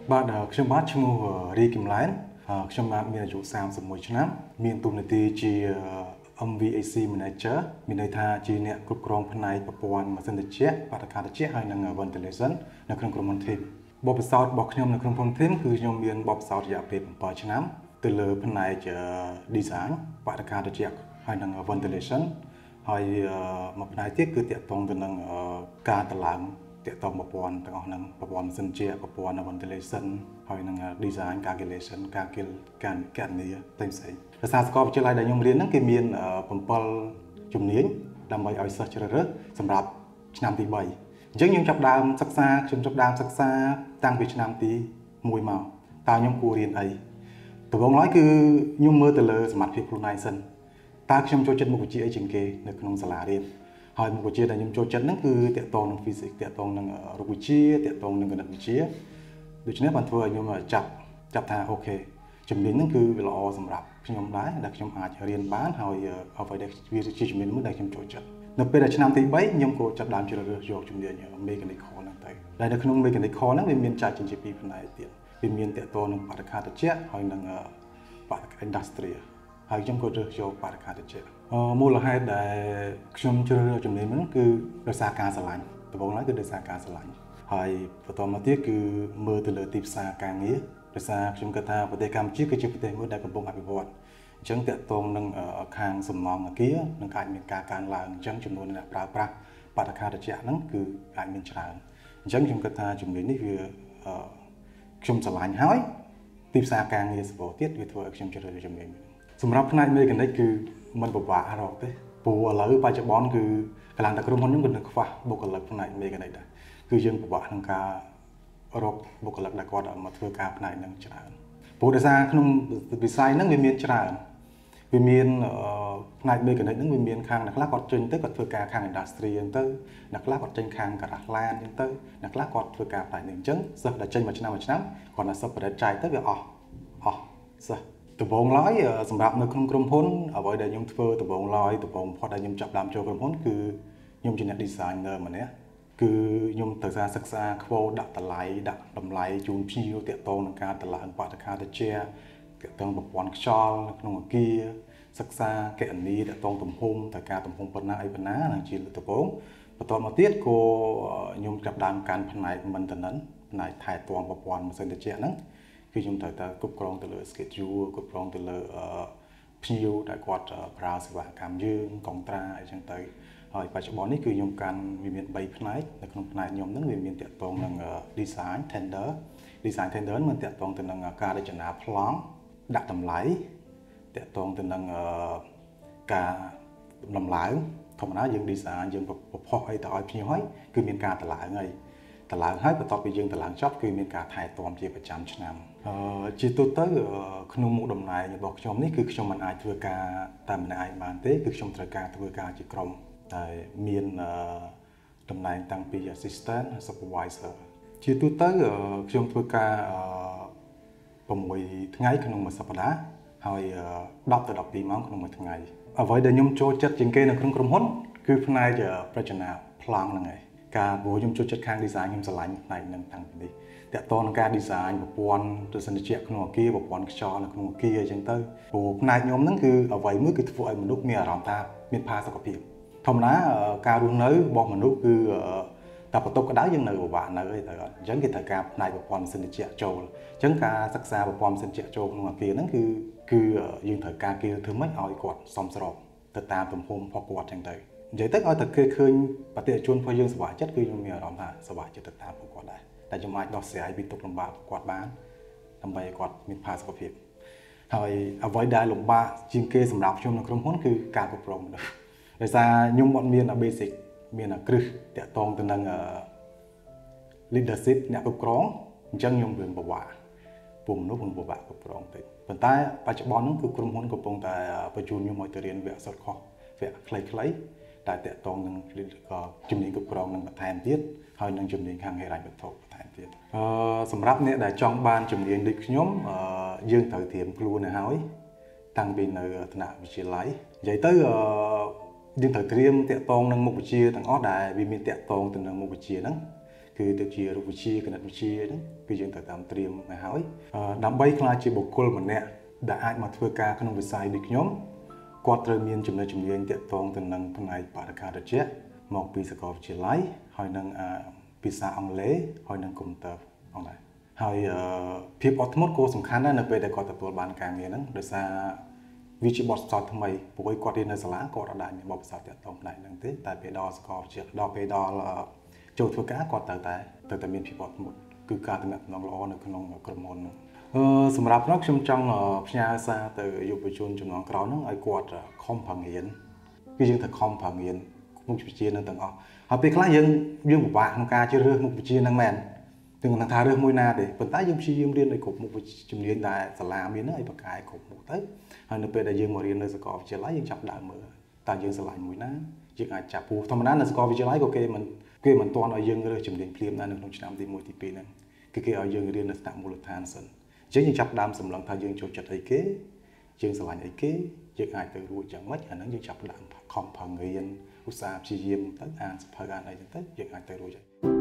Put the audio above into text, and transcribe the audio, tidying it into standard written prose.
Bạnខ្ញុំបាទឈ្មោះរីគឹមឡែនខ្ញុំបាទមានអាយុ31ឆ្នាំមានតួនាទីជា MVAC Manager មានន័យថាជាអ្នកគ្រប់គ្រងផ្នែកប្រព័ន្ធម៉ាស៊ីនត្រជាក់បរិក្ខារត្រជាក់ហើយនិង ventilation នៅក្នុងក្រុមហ៊ុន TIM បទពិសោធន៍របស់ខ្ញុំនៅក្នុងក្រុមហ៊ុន TIM គឺខ្ញុំមានបទពិសោធន៍រយៈពេល7ឆ្នាំទៅលើផ្នែក design បរិក្ខារត្រជាក់ហើយនិង ventilation ហើយមួយផ្នែកទៀតគឺតាក់ទងទៅនឹងការតម្លើងតាក់ទងប្រព័ន្ធទាំងអស់ហ្នឹងប្រព័ន្ធម៉ាស៊ីនត្រជាក់ប្រព័ន្ធ ventilation ហើយនិង design calculation ការគិតនីផ្សេងៗភាសាសាកលវិទ្យាល័យដែលខ្ញុំរៀនហ្នឹងគេមាន7ជំនាញដើម្បីឲ្យសិស្សជ្រើសរើសសម្រាប់ឆ្នាំទី3អញ្ចឹងខ្ញុំចាប់ផ្ដើមសិក្សាតាំងពីឆ្នាំទី1មកតើខ្ញុំគួររៀនអីដំបូងឡើយគឺខ្ញុំមើលទៅលើសមត្ថភាពខ្លួនឯងសិនតើខ្ញុំចូលចិត្តមុខវិជ្ជាអីជាងគេនៅក្នុងសាលារៀនហើយមុខវិជ្ជាដែលខ្ញុំចូលចិត្តហ្នឹងគឺតាក់ទងនឹង physics តាក់ទងនឹងរូបវិទ្យាតាក់ទងនឹងគណិតវិទ្យាដូច្នេះបានធ្វើឲ្យខ្ញុំចាប់ថាអូខេជំនាញហ្នឹងគឺវាល្អសម្រាប់ខ្ញុំដែរដែលខ្ញុំអាចរៀនបានហើយអ្វីដែលវាជាជំនាញមួយដែលខ្ញុំចូលចិត្តនៅពេលដែលឆ្នាំទី3ខ្ញុំក៏ចាប់ដើមជ្រើសរើសយកជំនាញ mechanical ហ្នឹងទៅដែលនៅក្នុង mechanical ហ្នឹងវាមានចែកចេញជាពីរផ្នែកទៀតវាមានតាក់ទងនឹងបរិក្ខារត្រជាក់ហើយនិងបរិក្ខារ industry ហើយខ្ញុំក៏រើសយកបរិក្ខារត្រជាក់មូលហេតុដែលខ្ញុំជ្រើសរើសជំនាញហ្នឹងគឺដោយសារការស្រឡាញ់ដំបូងឡើយគឺដោយសារការស្រឡាញ់ហើយបន្តមកទៀតគឺមើលទៅលើទីផ្សារការងារដោយសារខ្ញុំគិតថាប្រទេសកម្ពុជាគឺជាប្រទេសមួយដែលកំពុងអភិវឌ្ឍអញ្ចឹងតាក់ទងនឹងខាងសំណង់អគារនឹងអាចមានការកើនឡើងអញ្ចឹងចំនួនអ្នកប្រើប្រាស់បរិក្ខារត្រជាក់ហ្នឹងគឺអាចមានច្រើនអញ្ចឹងខ្ញុំគិតថាជំនាញនេះវាខ្ញុំស្រឡាញ់ហើយទីផ្សារការងារសពោទៀតវាធ្វើឲ្យខ្ញុំជ្រើសរើសជំនាញនេះសម្រាប់ផ្នែក mechanic គឺមិនពិបាករកទេព្រោះឥឡូវបច្ចុប្បន្នគឺកន្លងតែក្រុមហ៊ុនខ្ញុំក៏នៅខ្វះបុគ្គលិកផ្នែក mechanic ដែរគឺយើងពិបាកក្នុងការរកបុគ្គលិកដែលគាត់មកធ្វើការផ្នែកហ្នឹងច្រើនព្រោះដោយសារក្នុងវិស័យហ្នឹងវាមានច្រើនវាមានផ្នែក mechanic ហ្នឹងវាមានខាងអ្នកខ្លះគាត់ចេញទៅគាត់ធ្វើការខាង industry អញ្ចឹងទៅអ្នកខ្លះគាត់ចេញខាងការ៉ាស់ឡានអញ្ចឹងទៅអ្នកខ្លះគាត់ធ្វើការផ្នែកនេះអញ្ចឹងសិស្សដែលចេញមួយឆ្នាំគាត់ណាសិស្សប្រតិចែកទៅវាអស់សិស្សដំបូងឡើយសម្រាប់នៅក្នុងក្រុមហ៊ុនអ្វីដែលខ្ញុំធ្វើដំបូងផុតដែលខ្ញុំចាប់ដើមចូលក្រុមហ៊ុនគឺខ្ញុំជាអ្នក designer ម្នាក់គឺខ្ញុំត្រូវការសិក្សា quote ដាក់តម្លៃជូនភ្ញៀវតាក់ទងនឹងការតម្លើងបរិក្ខារត្រជាក់តាក់ទងប្រព័ន្ធខ្យល់នៅក្នុងអគារសិក្សាគណនាតាក់ទងទំហំតើការទំហំប៉ុណ្ណាអីប៉ុណ្ណាជាដំបូងបន្តមកទៀតក៏ខ្ញុំចាប់ដើមកាន់ផ្នែក maintenance ផ្នែកថែទាំប្រព័ន្ធម៉ាស៊ីនត្រជាក់ហ្នឹងគឺខ្ញុំត្រូវតែគ្រប់គ្រងទៅលើ schedule គ្រប់គ្រងទៅលើភ្ញៀវដែលគាត់ប្រើសេវាកម្មយើងកុងត្រាអីចឹងទៅហើយបច្ចុប្បន្ននេះគឺខ្ញុំកាន់វាមាន3ផ្នែកនៅក្នុងផ្នែកខ្ញុំហ្នឹងវាមានតាក់ទងនឹង design tender มันតាក់ទងទៅនឹងការរចនាប្លង់ដាក់តម្លៃតាក់ទងទៅនឹងការដំឡើងធម្មតាយើង design យើងប្រផុសអីទៅឲ្យភ្ញៀវហើយគឺមានការតម្លើងហើយបន្ទាប់ពីយើងតម្លើងចប់គឺមានការថែទាំជាប្រចាំឆ្នាំជាទូទៅក្នុងមុខតំណែងរបស់ខ្ញុំនេះគឺខ្ញុំមិនអាចធ្វើការតែម្នាក់ឯងបានទេគឺខ្ញុំត្រូវការធ្វើការជាក្រុមតែមានតំណែងតាំងពី assistant supervisor ជាទូទៅខ្ញុំធ្វើការ6ថ្ងៃក្នុងមួយសប្តាហ៍ហើយ10ទៅ12ម៉ោងក្នុងមួយថ្ងៃអ្វីដែលខ្ញុំចូលចិត្តជាងគេនៅក្នុងក្រុមហ៊ុនគឺផ្នែករចនាប្លង់ហ្នឹងឯងការព្រោះខ្ញុំចូលចិត្តខាង design ខ្ញុំស្រឡាញ់ផ្នែកហ្នឹងតាំងពីនេះតាក់ទងនឹងការ design ប្រព័ន្ធទស្សនវិជ្ជាក្នុងអគារប្រព័ន្ធខ្យល់នៅក្នុងអគារអញ្ចឹងទៅព្រោះផ្នែកខ្ញុំហ្នឹងគឺអ្វីមួយគឺធ្វើឲ្យមនុស្សមានអារម្មណ៍ថាមានផាសុកភាពធម្មតាការរស់នៅរបស់មនុស្សគឺតែបន្ទប់ក្តៅយើងនៅពិបាកនៅទៅអញ្ចឹងគេត្រូវការផ្នែកប្រព័ន្ធម៉ាស៊ីនត្រជាក់ចូលអញ្ចឹងការសិក្សាប្រព័ន្ធម៉ាស៊ីនត្រជាក់ចូលក្នុងអគារហ្នឹងគឺយើងត្រូវការគេធ្វើម៉េចឲ្យគាត់សមស្របទៅតាមទំហំរបស់គាត់អញ្ចឹងទៅនិយាយទៅឲ្យតែគេឃើញបតិជនរបស់យើងសុខចិត្តគឺខ្ញុំមានអារម្មណ៍ថាសុខចិត្តទៅតាមពួកគាត់ដែរតែខ្ញុំអាចដោះស្រាយពីទុក្ខលំបាករបស់គាត់បានដើម្បីឲ្យគាត់មានផាសុកភាពហើយអ្វីដែលលំបាកជាងគេសម្រាប់ខ្ញុំនៅក្រុមហ៊ុនគឺការគ្រប់គ្រងមនុស្សដោយសារខ្ញុំអត់មាន basic មានគ្រឹះតាក់ទងទៅនឹង leadership អ្នកគ្រប់គ្រងអញ្ចឹងខ្ញុំរៀនពិបាកពួកមនុស្សខ្ញុំពិបាកគ្រប់គ្រងតិចប៉ុន្តែបច្ចុប្បន្នហ្នឹងគឺក្រុមហ៊ុនកំពុងតែបញ្ជូនខ្ញុំឲ្យទៅរៀនវគ្គសិក្សាវគ្គខ្លីៗតែតាក់ទងនឹងជំនាញគ្រប់គ្រងនឹងបន្ថែមទៀតហើយនឹងជំនាញខាងហិរញ្ញវត្ថុបន្ថែមទៀតសម្រាប់អ្នកដែលចង់បានជំនាញដូចខ្ញុំយើងត្រូវត្រៀមខ្លួនទៅហើយតាំងពីនៅថ្នាក់វិទ្យាល័យនិយាយទៅយើងត្រូវត្រៀមតាក់ទងនឹងមុខវិជ្ជាទាំងអស់ដែលវាមានតាក់ទងទៅនឹងមុខវិជ្ជាហ្នឹងគឺទៅជារូបវិទ្យាគណិតវិទ្យាហ្នឹងគឺយើងត្រូវតាមត្រៀមមកហើយដើម្បីខ្លាចជាបុគ្គលម្នាក់ដែលអាចមកធ្វើការក្នុងវិស័យដូចខ្ញុំគាត់ត្រូវមានចំណេះជំនាញទាក់ទងទៅនឹងផ្នែកបរិការត្រជាក់មកពីសាកលវិទ្យាល័យហើយនឹងភាសាអង់គ្លេសហើយនឹងកុំព្យូទ័រផងដែរហើយភាពអត់ធ្មត់ក៏សំខាន់ដែរនៅពេលដែលគាត់ទទួលបានការងារហ្នឹងដោយសារវាជាបទពិសោធន៍ថ្មីព្រោះគាត់រៀននៅសាលាគាត់អត់បានមានបទពិសោធន៍ទាក់ទងផ្នែកហ្នឹងទេតែពេលដល់សាកលវិទ្យាល័យដល់ពេលដល់ចូលធ្វើការគាត់ត្រូវតែមានភាពអត់ធ្មត់គឺការទំនាក់ទំនងល្អនៅក្នុងក្រុមហ៊ុនហ្នឹងសម្រាប់ខ្ញុំចង់ផ្ញើសារទៅយុវជនជំនាន់ក្រោយហ្នឹងឲ្យគាត់ខំប្រឹងរៀនគឺយើងត្រូវខំប្រឹងរៀនមុខវិជ្ជានឹងទាំងអស់ហើយពេលខ្លះយើងពិបាកក្នុងការជ្រើសរើសមុខវិជ្ជាហ្នឹងមែនទាំងមិនថារើសមួយណាទេប៉ុន្តែយើងព្យាយាមរៀននៅគ្រប់មុខវិជ្ជាជំនាញដែលសាលាមានហ្នឹងឲ្យបកកាយគ្រប់មុខទៅហើយនៅពេលដែលយើងមករៀននៅសាកលវិទ្យាល័យយើងចាប់ដើមមើលតើយើងស្រឡាញ់មួយណាយើងអាចចាប់ព្រោះធម្មតានៅសាកលវិទ្យាល័យក៏គេមិនទាន់ឲ្យយើងរើសជំនាញភ្លាមដែរនៅក្នុងឆ្នាំទី1ទី2ហ្នឹងគឺគេឲ្យយើងរៀននៅថ្នាក់មូលដ្ឋានសិនអញ្ចឹងយើងចាប់ដើមសម្លឹងថាយើងចូលចិត្តអីគេយើងស្រឡាញ់អីគេយើងអាចទៅរួចយ៉ាងម៉េចអាហ្នឹងយើងចាប់ដើមខំប្រឹងរៀនឧស្សាហ៍ព្យាយាមទៅអានសភៅអានអីចឹងទៅយើងអាចទៅរួចហើយ